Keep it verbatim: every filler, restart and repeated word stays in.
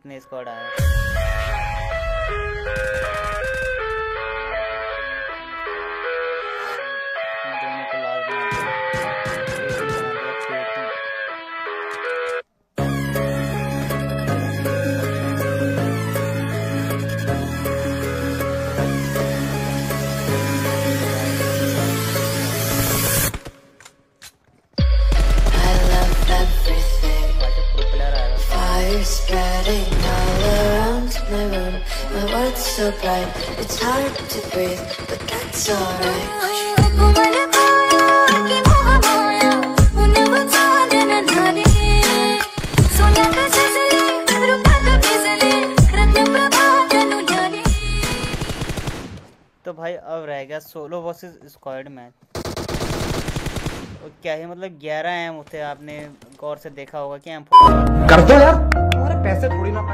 कितने स्क्वाड आए। दोनों को लाल बना दिया, पेटी बना दिया, पेटी। Spreading all around my room, my world's so bright, it's hard to breathe, but that's alright. तो भाई अब रह गया सोलो वर्सेस स्क्वाड मैच। और क्या है मतलब ग्यारह एम होते, आपने गौर से देखा होगा कि एम कर दो यार, हमारे पैसे थोड़ी ना